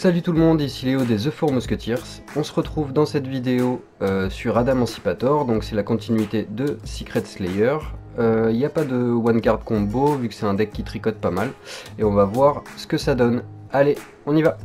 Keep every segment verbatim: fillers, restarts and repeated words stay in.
Salut tout le monde, ici Léo des The Four Musketeers. On se retrouve dans cette vidéo euh, sur Adamantipator, donc c'est la continuité de Secret Slayer. Il euh, n'y a pas de one card combo vu que c'est un deck qui tricote pas mal. Et on va voir ce que ça donne. Allez, on y va!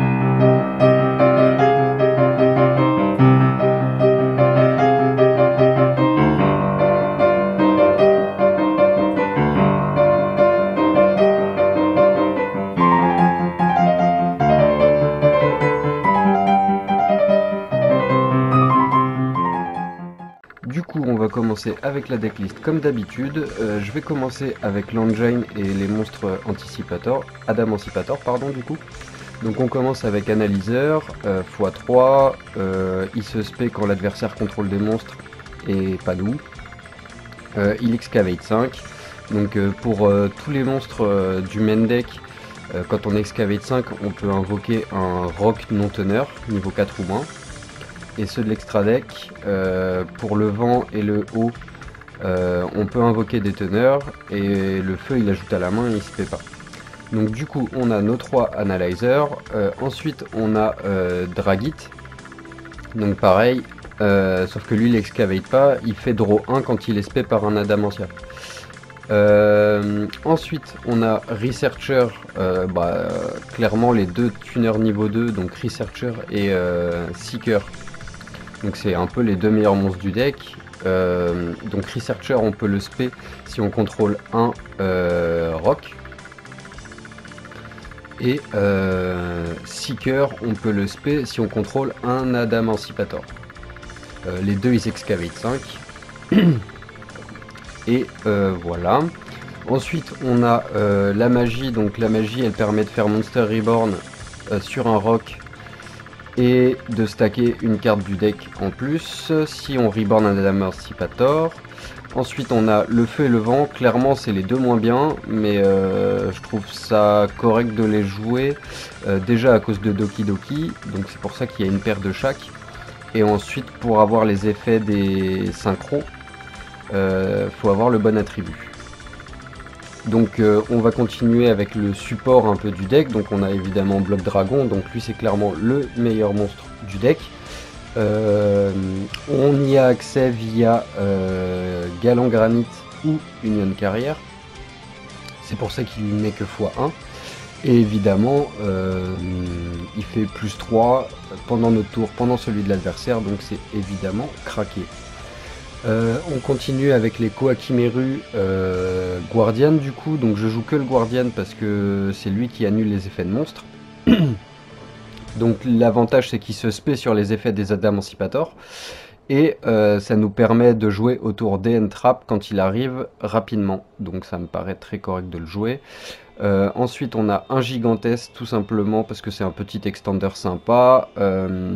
Du coup, on va commencer avec la decklist comme d'habitude. Euh, je vais commencer avec l'engine et les monstres anticipator, Adamantipator, pardon, du coup. Donc on commence avec analyseur, euh, fois trois, euh, il se spé quand l'adversaire contrôle des monstres et pas nous. Euh, il excavate cinq, donc euh, pour euh, tous les monstres euh, du main deck, euh, quand on excavate cinq, on peut invoquer un roc non teneur, niveau quatre ou moins. Et ceux de l'extra deck, euh, pour le vent et le haut, euh, on peut invoquer des teneurs, et le feu il ajoute à la main et il se fait pas. Donc du coup on a nos trois analyzers, euh, ensuite on a euh, Dragit, donc pareil, euh, sauf que lui il excavate pas, il fait draw un quand il est spé par un Adamantia. Euh, ensuite on a Researcher, euh, bah, euh, clairement les deux tuners niveau deux, donc Researcher et euh, Seeker. Donc c'est un peu les deux meilleurs monstres du deck. Euh, donc Researcher on peut le spé si on contrôle un euh, roc. Et euh, Seeker on peut le spé si on contrôle un Adamantipator. Euh, les deux ils excavate cinq. Et euh, voilà. Ensuite on a euh, la magie. Donc la magie elle permet de faire Monster Reborn euh, sur un roc et de stacker une carte du deck en plus si on reborn un Adamantipator. Ensuite on a le feu et le vent, clairement c'est les deux moins bien, mais euh, je trouve ça correct de les jouer, euh, déjà à cause de Doki Doki, donc c'est pour ça qu'il y a une paire de chaque, et ensuite pour avoir les effets des synchros, euh, faut avoir le bon attribut. Donc euh, on va continuer avec le support un peu du deck, donc on a évidemment Bloc Dragon, donc lui c'est clairement le meilleur monstre du deck. Euh, on y a accès via euh, Galant Granit ou Union Carrière, c'est pour ça qu'il n'est que fois un. Et évidemment euh, il fait plus trois pendant notre tour, pendant celui de l'adversaire, donc c'est évidemment craqué. Euh, on continue avec les Kohakimeru euh, Guardian du coup, donc je joue que le Guardian parce que c'est lui qui annule les effets de monstres. Donc l'avantage c'est qu'il se spé sur les effets des Adamantipator et euh, ça nous permet de jouer autour D N Trap quand il arrive rapidement, donc ça me paraît très correct de le jouer. Euh, ensuite on a un Gigantesque tout simplement parce que c'est un petit extender sympa. Euh,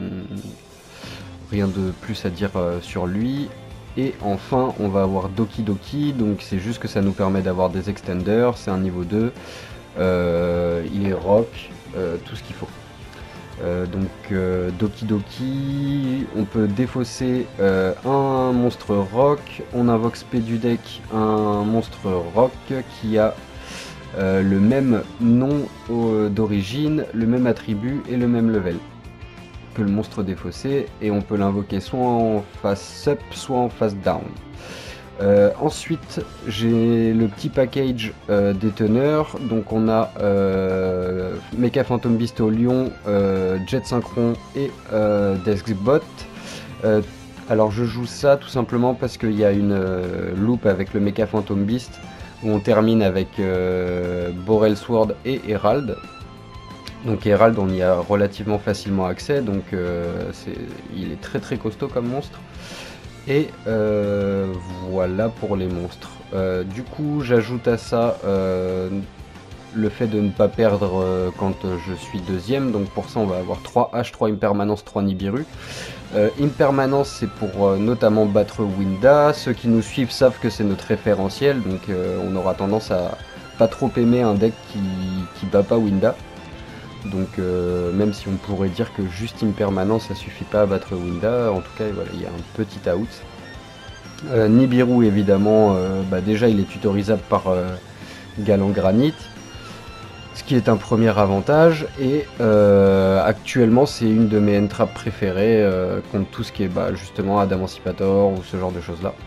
Rien de plus à dire euh, sur lui. Et enfin on va avoir Doki Doki, donc c'est juste que ça nous permet d'avoir des extenders, c'est un niveau deux, euh, il est rock, euh, tout ce qu'il faut. Euh, donc euh, Doki Doki, on peut défausser euh, un monstre rock, on invoque spé du deck un monstre rock qui a euh, le même nom d'origine, le même attribut et le même level que le monstre défaussé, et on peut l'invoquer soit en face up soit en face down. Euh, ensuite j'ai le petit package euh, des teneurs, donc on a euh, Mecha Phantom Beast au lion, euh, Jet Synchron et euh, Deskbot. Euh, alors je joue ça tout simplement parce qu'il y a une euh, loop avec le Mecha Phantom Beast où on termine avec euh, Borel Sword et Herald. Donc Herald on y a relativement facilement accès, donc euh, c'est, il est très très costaud comme monstre. Et euh, voilà pour les monstres. Euh, du coup j'ajoute à ça euh, le fait de ne pas perdre euh, quand je suis deuxième, donc pour ça on va avoir trois H, trois Impermanence, trois Nibiru. Euh, Impermanence c'est pour euh, notamment battre Winda, ceux qui nous suivent savent que c'est notre référentiel, donc euh, on aura tendance à pas trop aimer un deck qui, qui bat pas Winda. Donc euh, même si on pourrait dire que juste Impermanence ça suffit pas à battre Winda, en tout cas voilà, il y a un petit out. Euh, Nibiru évidemment, euh, bah, déjà il est tutorisable par euh, Galant Granit. Ce qui est un premier avantage, et euh, actuellement c'est une de mes end-traps préférées euh, contre tout ce qui est bah, justement Adamancipator ou ce genre de choses là.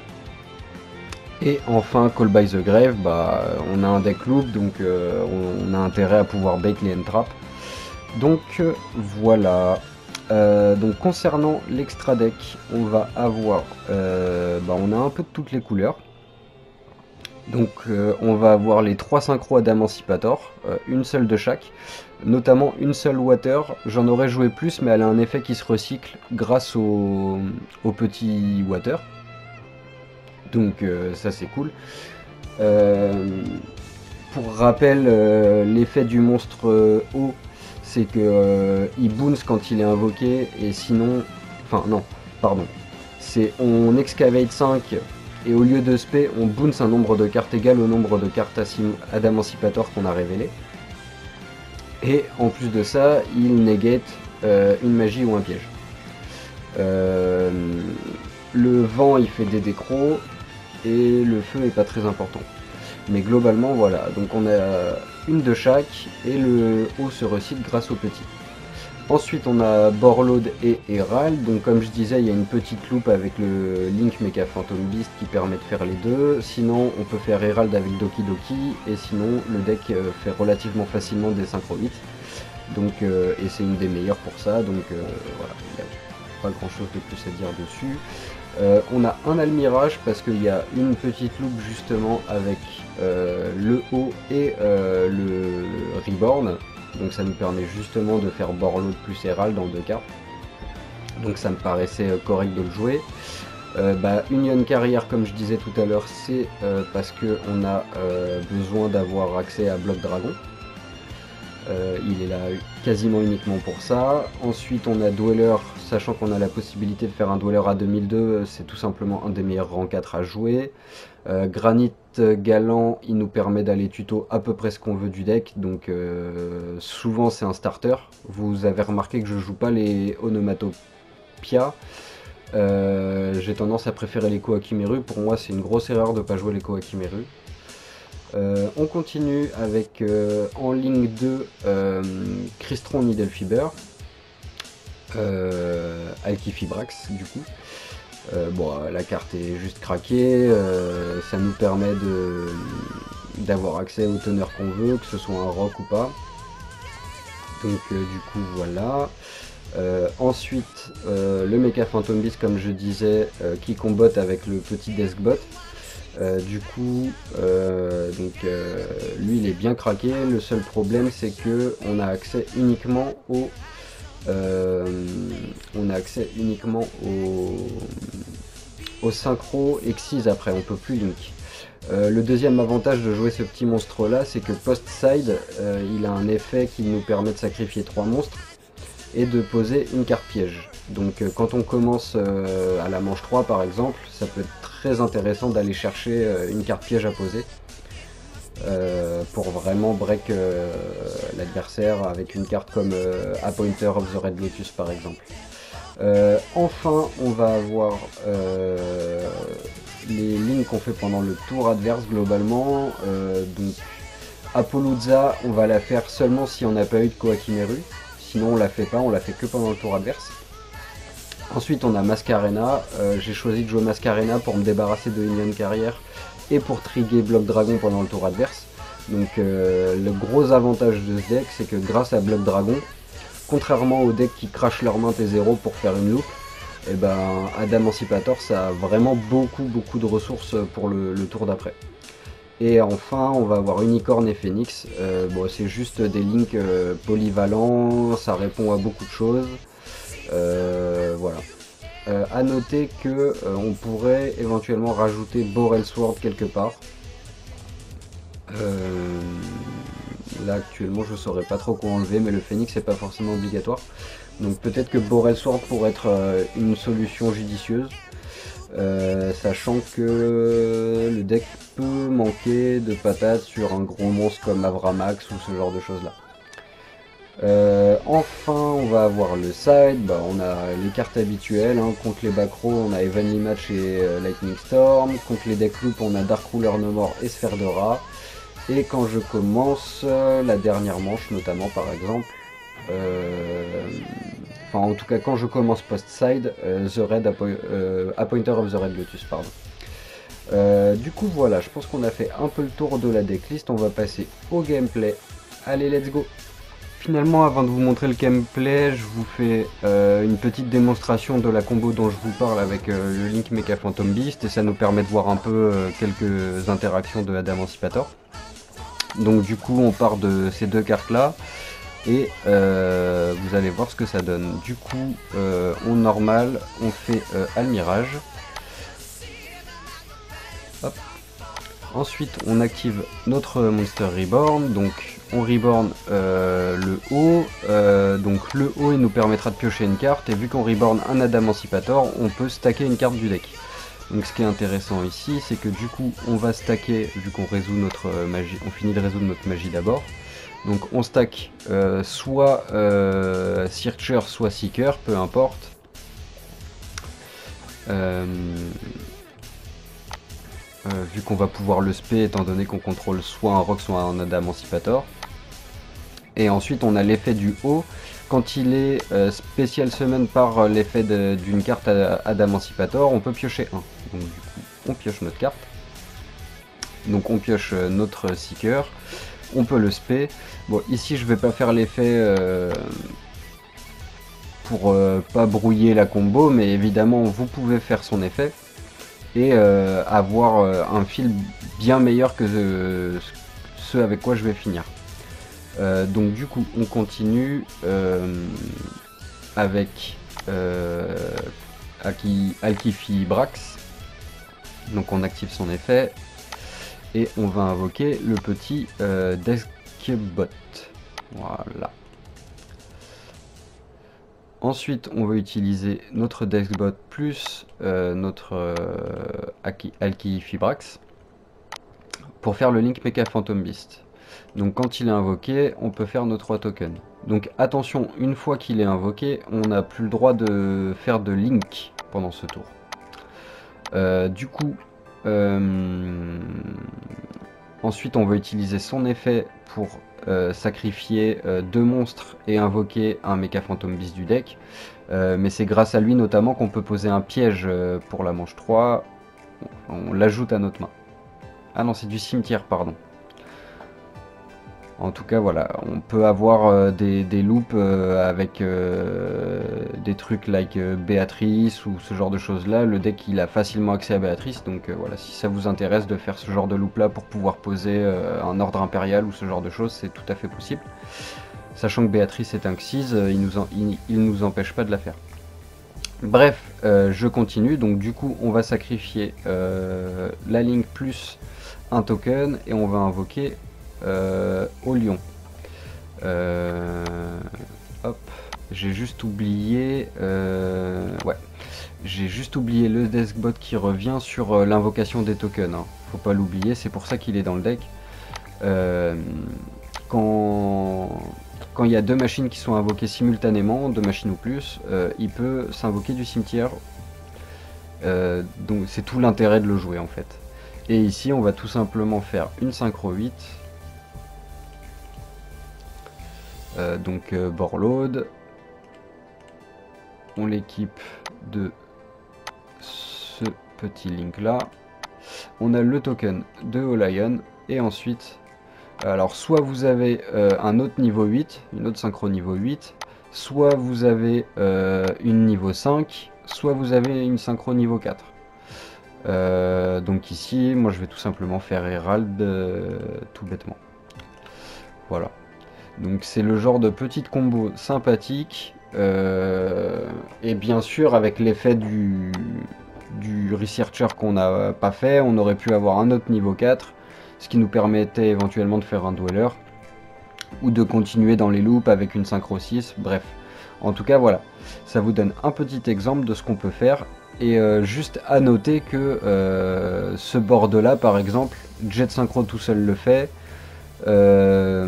Et enfin Call by the Grave, bah, on a un deck loop, donc euh, on, on a intérêt à pouvoir bait les end-traps. Donc euh, voilà. Euh, donc concernant l'extra deck, on va avoir, euh, bah, on a un peu de toutes les couleurs. Donc euh, on va avoir les trois synchros Adamancipator, euh, une seule de chaque, notamment une seule water. J'en aurais joué plus, mais elle a un effet qui se recycle grâce au, au petit water. Donc euh, ça c'est cool. Euh, pour rappel, euh, l'effet du monstre euh, eau, c'est que euh, il bounce quand il est invoqué, et sinon, enfin non, pardon, c'est on excavate cinq, et au lieu de spé, on bounce un nombre de cartes égal au nombre de cartes Adamancipator qu'on a révélé. Et en plus de ça, il negate euh, une magie ou un piège. Euh, le vent, il fait des décros, et le feu est pas très important. Mais globalement, voilà, donc on a une de chaque, et le haut se recycle grâce au petit. Ensuite, on a Borlode et Herald. Donc, comme je disais, il y a une petite loupe avec le Link Mecha Phantom Beast qui permet de faire les deux. Sinon, on peut faire Herald avec Doki Doki. Et sinon, le deck fait relativement facilement des synchro hits. Donc, euh, et c'est une des meilleures pour ça. Donc, euh, voilà, il n'y a pas grand chose de plus à dire dessus. Euh, on a un Almirage parce qu'il y a une petite loupe justement avec euh, le haut et euh, le Reborn. Donc ça nous permet justement de faire Borlode plus Herald dans deux cartes. Donc ça me paraissait correct de le jouer. Euh, bah, Union Carrière, comme je disais tout à l'heure, c'est euh, parce qu'on a euh, besoin d'avoir accès à Bloc Dragon. Euh, il est là quasiment uniquement pour ça. Ensuite on a Dweller, sachant qu'on a la possibilité de faire un Dweller à deux mille deux, c'est tout simplement un des meilleurs rangs quatre à jouer. Euh, Granit Galant, il nous permet d'aller tuto à peu près ce qu'on veut du deck, donc euh, souvent c'est un starter. Vous avez remarqué que je joue pas les Onomatopia. Euh, J'ai tendance à préférer les Kohakimeru. Pour moi c'est une grosse erreur de ne pas jouer les Kohakimeru. Euh, on continue avec euh, en ligne deux euh, Crystron Needlefiber, euh, Alkifibrax du coup. Euh, bon, la carte est juste craquée, euh, ça nous permet de d'avoir accès aux teneurs qu'on veut, que ce soit un rock ou pas. Donc euh, du coup voilà. Euh, ensuite euh, le Mecha Phantom Beast, comme je disais, euh, qui combotte avec le petit Deskbot. Euh, du coup, euh, donc, euh, lui il est bien craqué. Le seul problème c'est que on a accès uniquement au euh, on a accès uniquement au, au synchro Exis après, on peut plus link. Euh, le deuxième avantage de jouer ce petit monstre là, c'est que post-side, euh, il a un effet qui nous permet de sacrifier trois monstres et de poser une carte piège. Donc euh, quand on commence euh, à la manche trois par exemple, ça peut être très intéressant d'aller chercher euh, une carte piège à poser euh, pour vraiment break euh, l'adversaire avec une carte comme euh, Appointer of the Red Lotus par exemple. Euh, enfin on va avoir euh, les lignes qu'on fait pendant le tour adverse globalement. Euh, donc Apollouza, on va la faire seulement si on n'a pas eu de Kohakimeru. Sinon on la fait pas, on la fait que pendant le tour adverse. Ensuite on a Mascarena, euh, j'ai choisi de jouer Mascarena pour me débarrasser de Union Carrière et pour trigger Bloc Dragon pendant le tour adverse. Donc euh, le gros avantage de ce deck, c'est que grâce à Bloc Dragon, contrairement aux decks qui crachent leur main T zéro pour faire une loupe, et ben Adamancipator ça a vraiment beaucoup beaucoup de ressources pour le, le tour d'après. Et enfin on va avoir Unicorn et Phoenix. Euh, bon, c'est juste des links euh, polyvalents, ça répond à beaucoup de choses. Euh, voilà. Euh, à noter que euh, on pourrait éventuellement rajouter Borel Sword quelque part. Euh, là actuellement je saurais pas trop quoi enlever, mais le Phoenix c'est pas forcément obligatoire. Donc peut-être que Borel Sword pourrait être euh, une solution judicieuse. Euh, sachant que le deck peut manquer de patates sur un gros monstre comme Avramax ou ce genre de choses là. Euh, enfin on va avoir le side, bah, on a les cartes habituelles, hein. Contre les backrows on a Evenly Match et euh, Lightning Storm, contre les deck loop on a Dark Ruler No More et Sphère de Rat. Et quand je commence euh, la dernière manche notamment par exemple, euh, enfin en tout cas quand je commence post-side, euh, The Red Appo euh, Appointer of the Red Lotus, pardon. Euh, du coup voilà, je pense qu'on a fait un peu le tour de la decklist, on va passer au gameplay. Allez, let's go! Finalement, avant de vous montrer le gameplay, je vous fais euh, une petite démonstration de la combo dont je vous parle avec euh, le Link Mecha Phantom Beast, et ça nous permet de voir un peu euh, quelques interactions de Adamantipator. Donc du coup on part de ces deux cartes là et euh, vous allez voir ce que ça donne. Du coup euh, on normal, on fait euh, Almirage. Hop. Ensuite on active notre Monster Reborn, donc on reborn euh, le haut, euh, donc le haut il nous permettra de piocher une carte, et vu qu'on reborn un Adamantipator, on peut stacker une carte du deck. Donc ce qui est intéressant ici, c'est que du coup on va stacker, vu qu'on résout notre magie, on finit de résoudre notre magie d'abord. Donc on stack euh, soit euh, Searcher, soit Seeker, peu importe. Euh, euh, vu qu'on va pouvoir le spé, étant donné qu'on contrôle soit un rock, soit un Adamantipator. Et ensuite on a l'effet du haut. Quand il est euh, spécial summon par l'effet d'une carte Adamantipator, on peut piocher un. Donc du coup on pioche notre carte. Donc on pioche notre Seeker. On peut le spé. Bon, ici je vais pas faire l'effet euh, pour euh, pas brouiller la combo, mais évidemment vous pouvez faire son effet et euh, avoir euh, un fil bien meilleur que euh, ce avec quoi je vais finir. Euh, donc du coup on continue euh, avec euh, Alkifi Brax. Donc on active son effet. Et on va invoquer le petit euh, Deskbot. Voilà. Ensuite, on va utiliser notre Deskbot plus euh, notre euh, Alkifibrax pour faire le Link Mecha Phantom Beast. Donc quand il est invoqué, on peut faire nos trois tokens. Donc attention, une fois qu'il est invoqué, on n'a plus le droit de faire de Link pendant ce tour. Euh, du coup, euh, ensuite, on va utiliser son effet pour euh, sacrifier euh, deux monstres et invoquer un Mecha Phantom Beast du deck. Euh, mais c'est grâce à lui notamment qu'on peut poser un piège euh, pour la manche trois. On, on l'ajoute à notre main. Ah non, c'est du cimetière, pardon. En tout cas, voilà, on peut avoir euh, des, des loops euh, avec euh, des trucs like euh, Béatrice ou ce genre de choses là. Le deck il a facilement accès à Béatrice, donc euh, voilà, si ça vous intéresse de faire ce genre de loop là pour pouvoir poser euh, un ordre impérial ou ce genre de choses, c'est tout à fait possible. Sachant que Béatrice est un Xyz, euh, il nous en, il, il nous empêche pas de la faire. Bref, euh, je continue, donc du coup on va sacrifier euh, la Link plus un token et on va invoquer Euh, au lion. Euh, hop, j'ai juste oublié. Euh, ouais, j'ai juste oublié le Deskbot qui revient sur euh, l'invocation des tokens. Hein. Faut pas l'oublier, c'est pour ça qu'il est dans le deck. Euh, quand quand il y a deux machines qui sont invoquées simultanément, deux machines ou plus, euh, il peut s'invoquer du cimetière. Euh, donc c'est tout l'intérêt de le jouer en fait. Et ici, on va tout simplement faire une synchro huit. Euh, donc euh, Borload, on l'équipe de ce petit link là, on a le token de Olion et ensuite, alors soit vous avez euh, un autre niveau huit, une autre synchro niveau huit, soit vous avez euh, une niveau cinq, soit vous avez une synchro niveau quatre. Euh, donc ici, moi je vais tout simplement faire Herald euh, tout bêtement. Voilà. Donc c'est le genre de petite combo sympathique, euh, et bien sûr avec l'effet du, du Researcher qu'on n'a pas fait, on aurait pu avoir un autre niveau quatre, ce qui nous permettait éventuellement de faire un Dweller, ou de continuer dans les loops avec une synchro six, bref. En tout cas voilà, ça vous donne un petit exemple de ce qu'on peut faire, et euh, juste à noter que euh, ce board là par exemple, Jet Synchro tout seul le fait, Euh,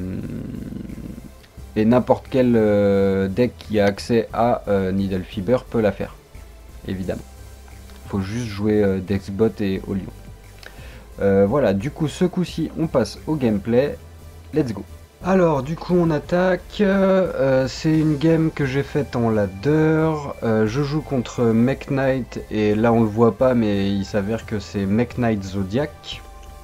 et n'importe quel euh, deck qui a accès à euh, Needle Fiber peut la faire, évidemment. Il faut juste jouer euh, Dexbot et Olion. Euh, voilà, du coup ce coup-ci on passe au gameplay, let's go. Alors du coup on attaque, euh, c'est une game que j'ai faite en ladder, euh, je joue contre Mech Knight et là on le voit pas mais il s'avère que c'est Mech Knight Zodiac.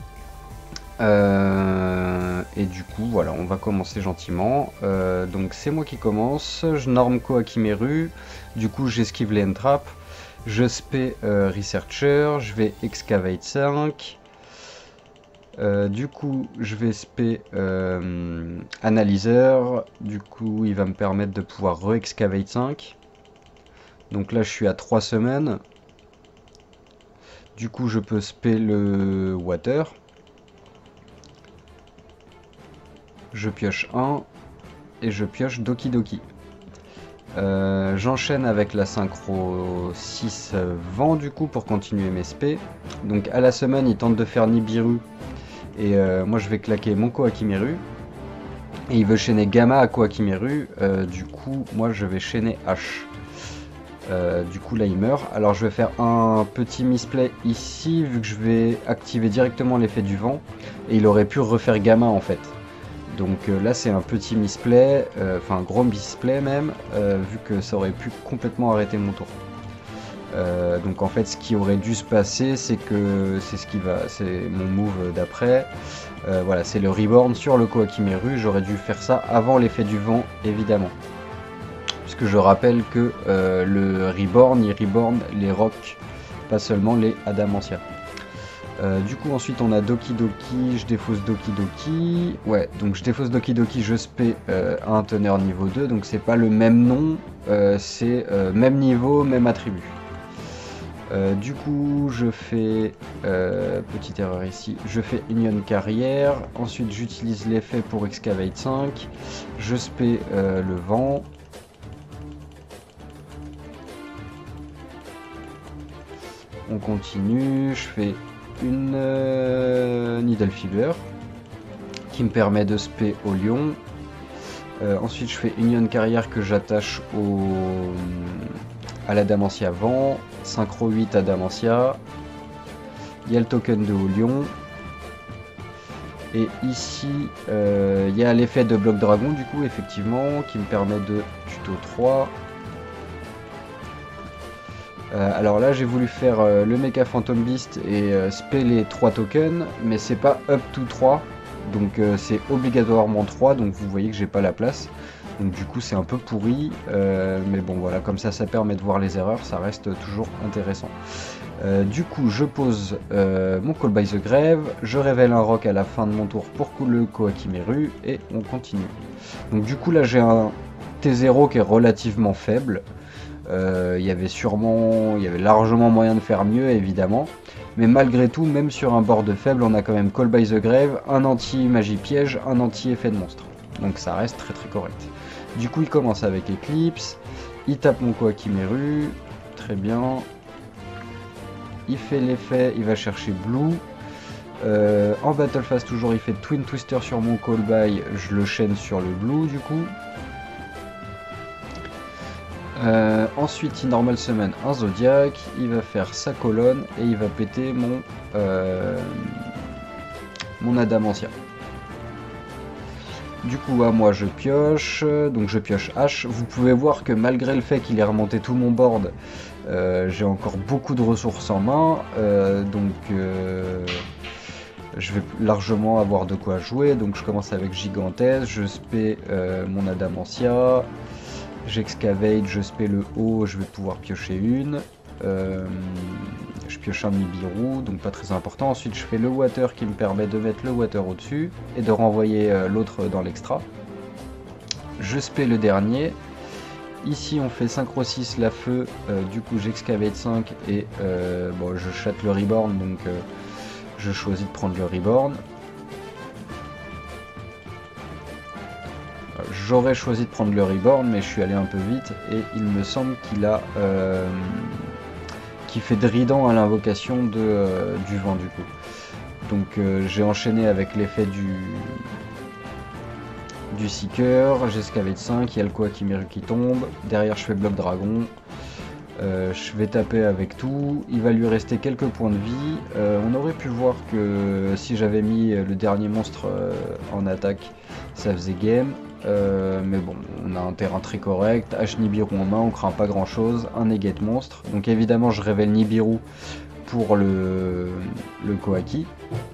Euh, et du coup voilà, on va commencer gentiment. Euh, donc c'est moi qui commence, je norme Kohakimeru, du coup j'esquive les entraps, je spé euh, Researcher, je vais Excavate cinq. Euh, du coup, je vais spé euh, analyseur. Du coup, il va me permettre de pouvoir re-excavate cinq. Donc là, je suis à trois semaines. Du coup, je peux spé le water. Je pioche un et je pioche Doki Doki. Euh, J'enchaîne avec la synchro six vent du coup pour continuer mes spé. Donc à la semaine, il tente de faire Nibiru. Et euh, moi, je vais claquer mon Kohakimeru. Et il veut chaîner Gamma à Kohakimeru, euh, du coup moi je vais chaîner H. Euh, du coup là il meurt. Alors je vais faire un petit misplay ici vu que je vais activer directement l'effet du vent. Et il aurait pu refaire Gamma en fait. Donc euh, là c'est un petit misplay, euh, enfin un gros misplay même, euh, vu que ça aurait pu complètement arrêter mon tour. Euh, donc en fait ce qui aurait dû se passer c'est que c'est ce qui va, c'est mon move d'après. Euh, voilà, c'est le reborn sur le Kohakimeru. J'aurais dû faire ça avant l'effet du vent, évidemment. Puisque je rappelle que euh, le reborn, il reborn les rocs, pas seulement les Adamantia. Euh, du coup, ensuite, on a Doki Doki. Je défausse Doki Doki. Ouais, donc je défausse Doki Doki, je spé euh, un teneur niveau deux. Donc c'est pas le même nom, euh, c'est euh, même niveau, même attribut. Euh, du coup, je fais, euh, petite erreur ici, je fais Union Carrière, ensuite j'utilise l'effet pour Excavate cinq, je spé euh, le vent, on continue, je fais une euh, Needle Fever qui me permet de spé au lion, euh, ensuite je fais Union Carrière que j'attache au... à l'Adamantia vent, synchro huit Adamantia, il y a le token de haut lion, et ici euh, il y a l'effet de bloc dragon du coup effectivement qui me permet de tuto trois. Euh, alors là j'ai voulu faire euh, le Mecha Phantom Beast et euh, spé les trois tokens, mais c'est pas up to trois, donc euh, c'est obligatoirement trois, donc vous voyez que j'ai pas la place. Donc du coup c'est un peu pourri, euh, mais bon voilà, comme ça ça permet de voir les erreurs, ça reste toujours intéressant. Euh, du coup je pose euh, mon Call by the Grave, je révèle un roc à la fin de mon tour pour le Kohakimeru et on continue. Donc du coup là j'ai un T zéro qui est relativement faible, euh, il y avait sûrement, il y avait largement moyen de faire mieux évidemment. Mais malgré tout, même sur un board faible, on a quand même Call by the Grave, un anti-magie piège, un anti-effet de monstre. Donc ça reste très très correct. Du coup il commence avec Eclipse, il tape mon Kohakimeru, très bien. Il fait l'effet, il va chercher Blue. Euh, en Battle Phase toujours il fait Twin Twister sur mon Call by, je le chaîne sur le Blue du coup. Euh, ensuite il normal summon un Zodiac, il va faire sa colonne et il va péter mon, euh, mon Adamantia. Du coup à moi je pioche, donc je pioche H. Vous pouvez voir que malgré le fait qu'il ait remonté tout mon board, euh, j'ai encore beaucoup de ressources en main, euh, donc euh, je vais largement avoir de quoi jouer. Donc je commence avec Gigantesque, je spé euh, mon Adamantia, j'excavate, je spé le haut, je vais pouvoir piocher une. Euh, je pioche un Nibiru, donc pas très important. Ensuite je fais le water qui me permet de mettre le water au dessus et de renvoyer euh, l'autre dans l'extra. Je spé le dernier. Ici on fait synchro six la feu, euh, du coup j'excavate cinq et euh, bon, je chatte le reborn, donc euh, je choisis de prendre le reborn. J'aurais choisi de prendre le reborn mais je suis allé un peu vite et il me semble qu'il a euh, qui fait Drident à l'invocation de, euh, du vent du coup. Donc euh, j'ai enchaîné avec l'effet du, du Seeker, j'escavate cinq, il y a le Kohakimeru qui tombe, derrière je fais bloc dragon, Euh, je vais taper avec tout, il va lui rester quelques points de vie. Euh, on aurait pu voir que si j'avais mis le dernier monstre euh, en attaque, ça faisait game. Euh, mais bon, on a un terrain très correct, H Nibiru en main, on craint pas grand chose, un Negate monstre. Donc évidemment je révèle Nibiru pour le, le Koaki.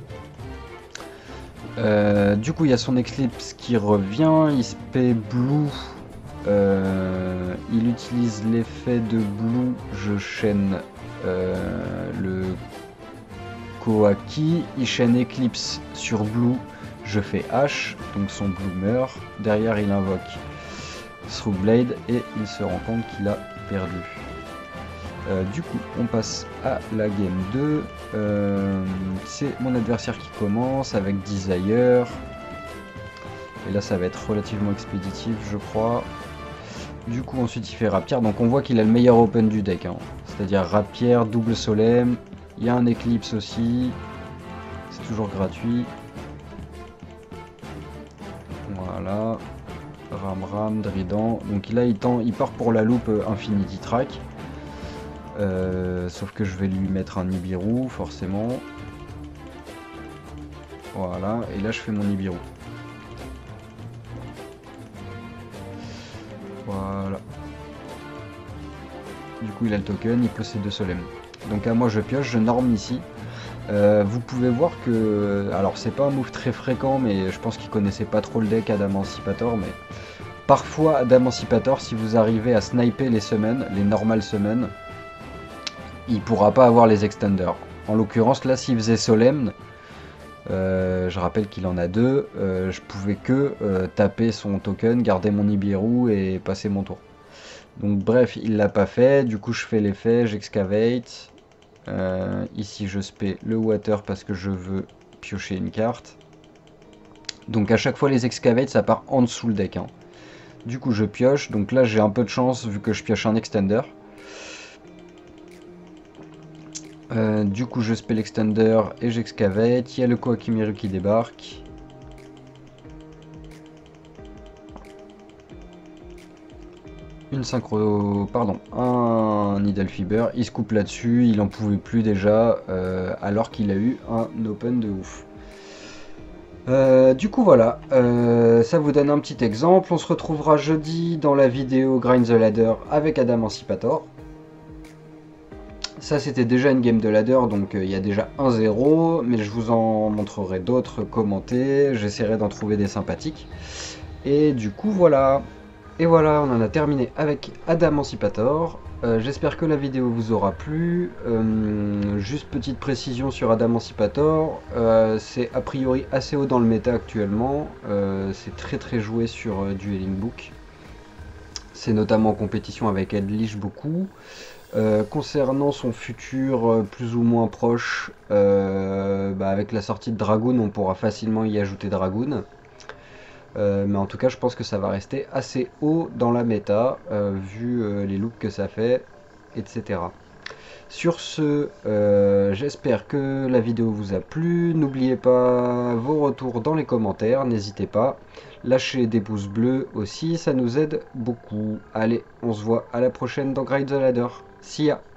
Euh, du coup il y a son Eclipse qui revient, il se paie Blue. Euh, il utilise l'effet de Blue, je chaîne euh, le Koaki, il chaîne Eclipse sur Blue, je fais H, donc son Blue meurt, derrière il invoque Thrugblade et il se rend compte qu'il a perdu. Euh, du coup on passe à la game deux, euh, c'est mon adversaire qui commence avec Desire, et là ça va être relativement expéditif je crois. Du coup ensuite il fait Rapière, donc on voit qu'il a le meilleur open du deck, hein. C'est-à-dire Rapière, double Solem, il y a un Eclipse aussi, c'est toujours gratuit. Voilà, Ram Ram, Drident, donc là il, tend, il part pour la loupe Infinity Track, euh, sauf que je vais lui mettre un Nibiru forcément. Voilà, et là je fais mon Nibiru. Voilà. Du coup il a le token, il possède deux Solem. Donc à moi je pioche, je norme ici. Euh, vous pouvez voir que, alors c'est pas un move très fréquent, mais je pense qu'il connaissait pas trop le deck Adamancipator, mais parfois Adamancipator, si vous arrivez à sniper les summons, les normales summons, il pourra pas avoir les extenders. En l'occurrence là s'il faisait Solemn, Euh, je rappelle qu'il en a deux, euh, je pouvais que euh, taper son token, garder mon Nibiru et passer mon tour. Donc bref, il l'a pas fait, du coup je fais l'effet, j'excavate. Euh, ici je spé le water parce que je veux piocher une carte. Donc à chaque fois les excavates ça part en dessous le deck, hein. Du coup je pioche, donc là j'ai un peu de chance vu que je pioche un extender. Euh, du coup je spell extender et j'excavate, il y a le Koakimiru qui débarque. Une synchro, pardon, un Needle Fiber, il se coupe là-dessus, il en pouvait plus déjà, euh, alors qu'il a eu un open de ouf. Euh, du coup voilà, euh, ça vous donne un petit exemple, on se retrouvera jeudi dans la vidéo Grind the Ladder avec Adamancipator. Ça c'était déjà une game de ladder, donc il euh, y a déjà un zéro, mais je vous en montrerai d'autres commentés, j'essaierai d'en trouver des sympathiques. Et du coup voilà, et voilà, on en a terminé avec Adamancipator. Euh, J'espère que la vidéo vous aura plu. Euh, juste petite précision sur Adamancipator, euh, c'est a priori assez haut dans le méta actuellement, euh, c'est très très joué sur euh, Dueling Book. C'est notamment en compétition avec Edlich beaucoup. Euh, concernant son futur euh, plus ou moins proche, euh, bah avec la sortie de Dragoon, on pourra facilement y ajouter Dragoon. Euh, mais en tout cas, je pense que ça va rester assez haut dans la méta, euh, vu euh, les looks que ça fait, et cetera. Sur ce, euh, j'espère que la vidéo vous a plu. N'oubliez pas vos retours dans les commentaires, n'hésitez pas. Lâchez des pouces bleus aussi, ça nous aide beaucoup. Allez, on se voit à la prochaine dans Grind the Ladder. See ya!